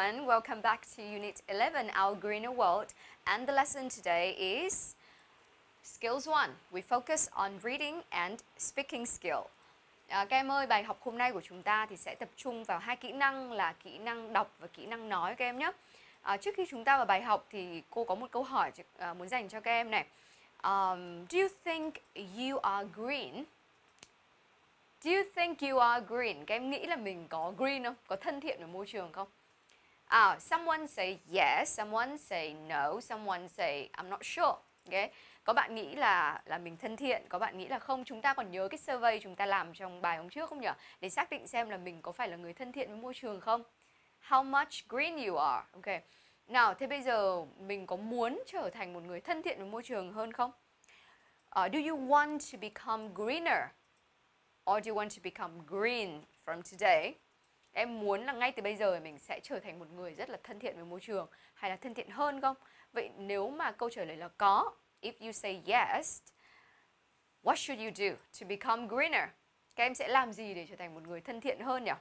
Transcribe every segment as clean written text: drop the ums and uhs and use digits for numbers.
everyone, welcome back to Unit 11, Our Greener World, and the lesson today is Skills 1. We focus on reading and speaking skill. Các em ơi, bài học hôm nay của chúng ta thì sẽ tập trung vào hai kỹ năng là kỹ năng đọc và kỹ năng nói các em nhé. Trước khi chúng ta vào bài học thì cô có một câu hỏi muốn dành cho các em này. Do you think you are green? Do you think you are green? Các em nghĩ là mình có green không? Có thân thiện với môi trường không? Someone say yes, someone say no, someone say I'm not sure. Okay. Có bạn nghĩ là mình thân thiện, có bạn nghĩ là không. Chúng ta còn nhớ cái survey chúng ta làm trong bài hôm trước không nhỉ? Để xác định xem là mình có phải là người thân thiện với môi trường không? How much green you are. Ok. Nào, thế bây giờ mình có muốn trở thành một người thân thiện với môi trường hơn không? Do you want to become greener? Or do you want to become green from today? Em muốn là ngay từ bây giờ mình sẽ trở thành một người rất là thân thiện với môi trường hay là thân thiện hơn không? Vậy nếu mà câu trả lời là có, if you say yes, what should you do to become greener? Các em sẽ làm gì để trở thành một người thân thiện hơn nhỉ?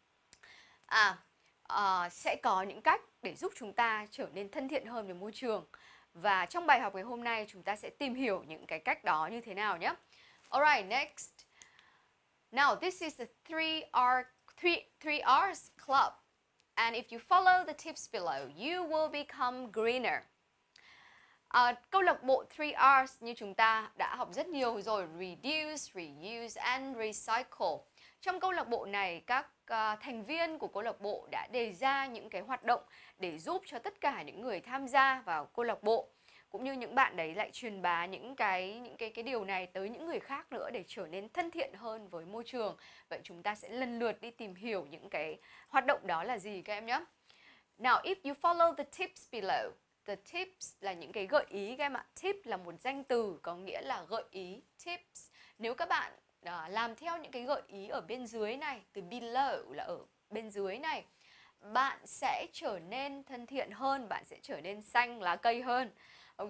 Sẽ có những cách để giúp chúng ta trở nên thân thiện hơn với môi trường. Và trong bài học ngày hôm nay chúng ta sẽ tìm hiểu những cái cách đó như thế nào nhé. Alright, next. Now, this is the 3R's club. And if you follow the tips below, you will become greener. Câu lạc bộ 3R's như chúng ta đã học rất nhiều rồi. Reduce, reuse and recycle. Trong câu lạc bộ này, các thành viên của câu lạc bộ đã đề ra những cái hoạt động để giúp cho tất cả những người tham gia vào câu lạc bộ, cũng như những bạn đấy lại truyền bá những cái điều này tới những người khác nữa để trở nên thân thiện hơn với môi trường. Vậy chúng ta sẽ lần lượt đi tìm hiểu những cái hoạt động đó là gì các em nhé. Now, if you follow the tips below, the tips là những cái gợi ý các em ạ. Tip là một danh từ có nghĩa là gợi ý, tips. Nếu các bạn làm theo những cái gợi ý ở bên dưới này, từ below là ở bên dưới này, bạn sẽ trở nên thân thiện hơn, bạn sẽ trở nên xanh lá cây hơn. Ok,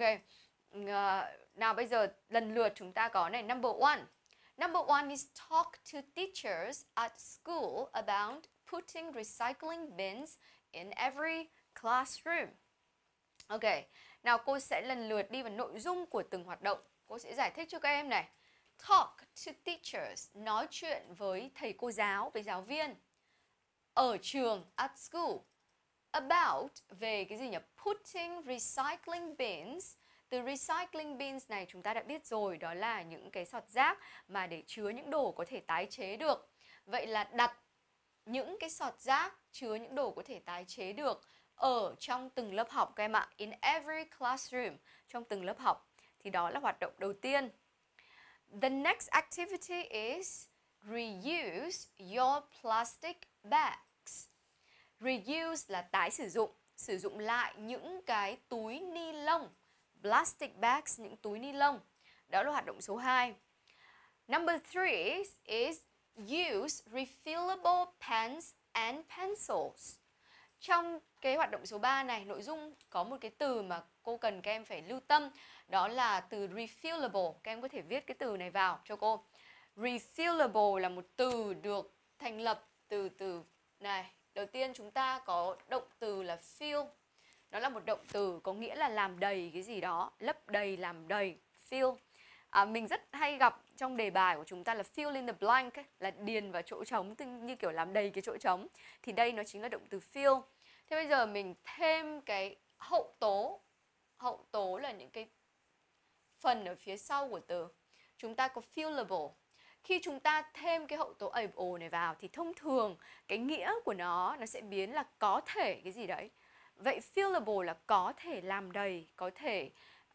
nào bây giờ lần lượt chúng ta có này, number one. Number one is talk to teachers at school about putting recycling bins in every classroom. Ok, nào cô sẽ lần lượt đi vào nội dung của từng hoạt động. Cô sẽ giải thích cho các em này. Talk to teachers, nói chuyện với thầy cô giáo, với giáo viên. Ở trường, at school. About, về cái gì nhỉ? Putting recycling bins. Từ recycling bins này chúng ta đã biết rồi, đó là những cái sọt rác mà để chứa những đồ có thể tái chế được. Vậy là đặt những cái sọt rác chứa những đồ có thể tái chế được ở trong từng lớp học các em ạ. In every classroom, trong từng lớp học. Thì đó là hoạt động đầu tiên. The next activity is reuse your plastic bags. Reuse là tái sử dụng lại những cái túi ni lông. Plastic bags, những túi ni lông. Đó là hoạt động số 2. Number 3 is use refillable pens and pencils. Trong cái hoạt động số 3 này, nội dung có một cái từ mà cô cần các em phải lưu tâm. Đó là từ refillable. Các em có thể viết cái từ này vào cho cô. Refillable là một từ được thành lập từ từ này. Đầu tiên chúng ta có động từ là fill. Nó là một động từ có nghĩa là làm đầy cái gì đó, lấp đầy, làm đầy, fill. Mình rất hay gặp trong đề bài của chúng ta là fill in the blank, là điền vào chỗ trống, như kiểu làm đầy cái chỗ trống. Thì đây nó chính là động từ fill. Thế bây giờ mình thêm cái hậu tố. Hậu tố là những cái phần ở phía sau của từ. Chúng ta có fillable. Khi chúng ta thêm cái hậu tố able này vào thì thông thường cái nghĩa của nó sẽ biến là có thể cái gì đấy. Vậy fillable là có thể làm đầy, có thể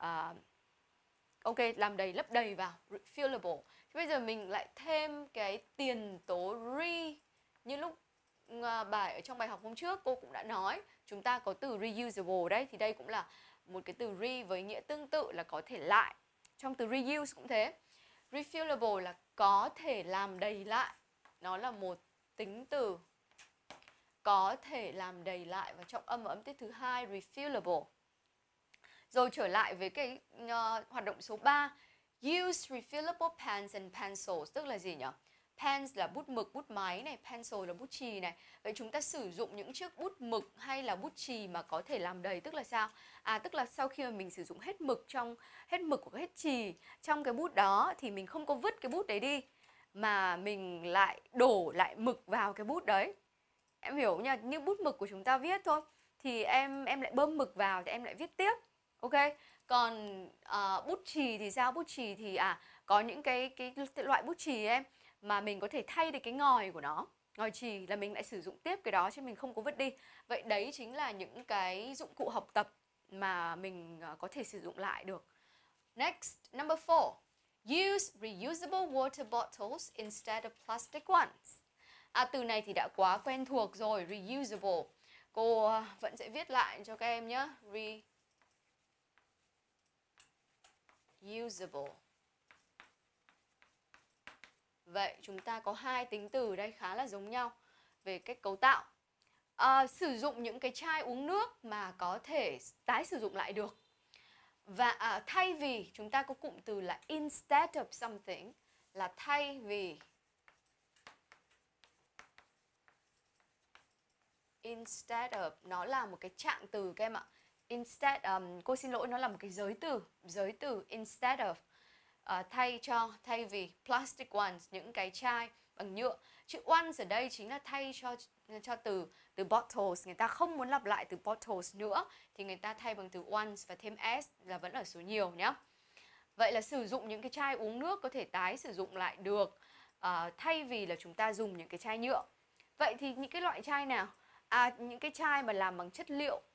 làm đầy, lấp đầy vào, fillable. Thế bây giờ mình lại thêm cái tiền tố re. Như lúc trong bài học hôm trước cô cũng đã nói, chúng ta có từ reusable đấy, thì đây cũng là một cái từ re với nghĩa tương tự là có thể lại. Trong từ reuse cũng thế. Refillable là có thể làm đầy lại. Nó là một tính từ có thể làm đầy lại và trọng âm và âm tiết thứ hai, refillable. Rồi trở lại với cái hoạt động số 3, use refillable pens and pencils, tức là gì nhỉ? Pens là bút mực, bút máy này, pencil là bút chì này. Vậy chúng ta sử dụng những chiếc bút mực hay là bút chì mà có thể làm đầy, tức là sao? Tức là sau khi mà mình sử dụng hết mực hoặc hết chì trong cái bút đó thì mình không có vứt cái bút đấy đi, mà mình lại đổ lại mực vào cái bút đấy. Em hiểu nha, như bút mực của chúng ta viết thôi thì em lại bơm mực vào thì em lại viết tiếp. Ok. Còn bút chì thì sao? Bút chì thì có những cái loại bút chì em mà mình có thể thay được cái ngòi của nó. Ngòi chì là mình lại sử dụng tiếp cái đó chứ mình không có vứt đi. Vậy đấy chính là những cái dụng cụ học tập mà mình có thể sử dụng lại được. Next, number 4. Use reusable water bottles instead of plastic ones. Từ này thì đã quá quen thuộc rồi, reusable. Cô vẫn sẽ viết lại cho các em nhé. Reusable. Vậy chúng ta có hai tính từ đây khá là giống nhau về cách cấu tạo. Sử dụng những cái chai uống nước mà có thể tái sử dụng lại được. Và thay vì, chúng ta có cụm từ là instead of something, là thay vì. Instead of, nó là một cái trạng từ các em ạ. Instead, cô xin lỗi, nó là một cái giới từ instead of. Thay vì plastic ones, những cái chai bằng nhựa. Chữ ones ở đây chính là thay cho từ bottles. Người ta không muốn lặp lại từ bottles nữa thì người ta thay bằng từ ones và thêm s là vẫn ở số nhiều nhé. Vậy là sử dụng những cái chai uống nước có thể tái sử dụng lại được, thay vì là chúng ta dùng những cái chai nhựa. Vậy thì những cái loại chai nào? Những cái chai mà làm bằng chất liệu